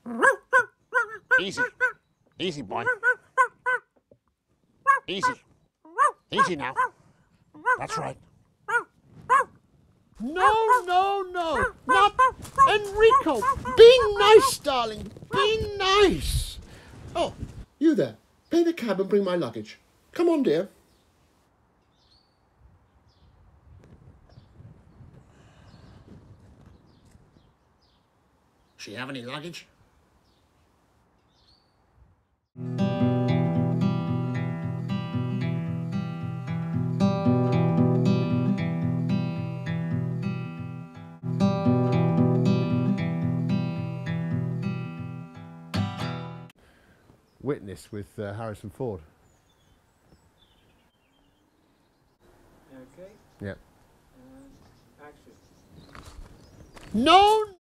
Easy. Easy, boy. Easy. Easy now. That's right. No, no, no. Not Enrico. Be nice, darling. Be nice. Oh, you there. Pay the cab and bring my luggage. Come on, dear. She have any luggage? Witness with Harrison Ford. Okay. Yeah. Action. No!